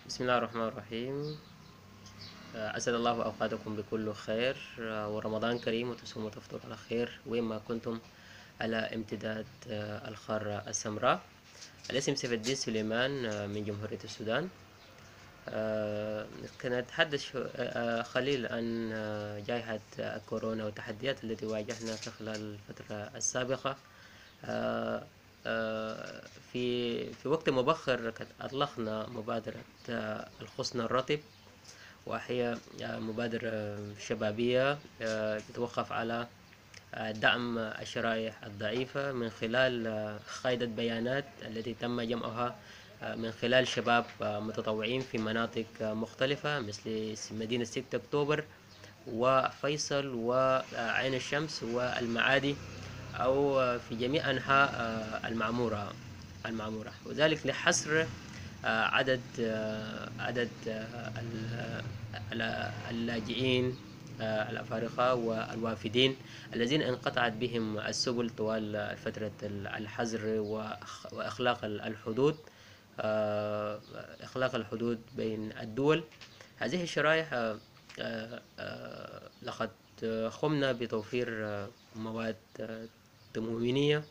بسم الله الرحمن الرحيم. أسعد الله أوقاتكم بكل خير، ورمضان كريم وتصوموا وتفطروا على خير وين ما كنتم على امتداد القارة السمراء. الاسم سيف الدين سليمان من جمهورية السودان. نتحدث قليل عن جائحة كورونا والتحديات التي واجهنا في خلال الفترة السابقة. آه، في وقت مبكر قد أطلقنا مبادرة الغصن الرطب، وهي مبادرة شبابية تتوقف على دعم الشرائح الضعيفة من خلال قاعدة بيانات التي تم جمعها من خلال شباب متطوعين في مناطق مختلفة مثل مدينة 6 أكتوبر وفيصل وعين الشمس والمعادي، أو في جميع أنحاء المعمورة، وذلك لحصر عدد اللاجئين الأفارقة والوافدين الذين انقطعت بهم السبل طوال فترة الحظر وإغلاق الحدود، إغلاق الحدود بين الدول. هذه الشرائح لقد قمنا بتوفير مواد تموينية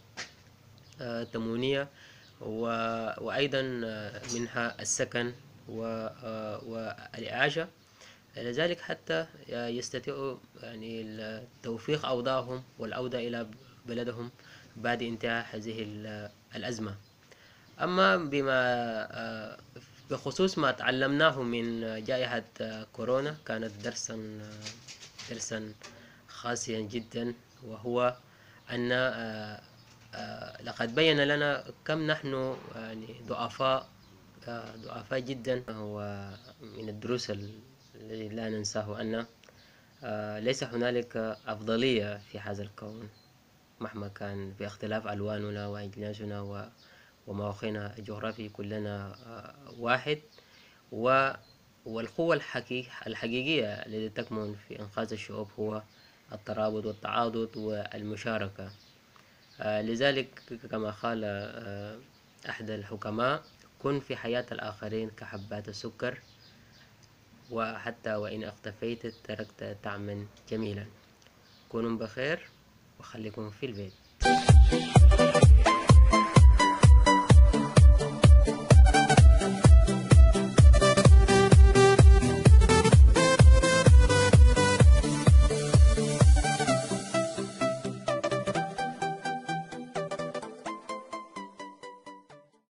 وأيضا منها السكن والإعاشة، لذلك حتى يستطيعوا يعني توفيق أوضاعهم والعودة إلى بلدهم بعد انتهاء هذه الأزمة. أما بخصوص ما تعلمناه من جائحة كورونا، كانت درسا قاسيا جدا، وهو أن لقد بين لنا كم نحن يعني ضعفاء جدا. هو من الدروس الذي لا ننساه أن ليس هنالك أفضلية في هذا الكون مهما كان باختلاف ألواننا وأجناسنا ومواقعنا الجغرافي، كلنا واحد. والقوة الحقيقية التي تكمن في إنقاذ الشعوب هو الترابط والتعاضد والمشاركة. لذلك كما قال أحد الحكماء: كن في حياة الآخرين كحبات السكر، وحتى وإن اختفيت تركت طعما جميلا. كونوا بخير وخليكم في البيت.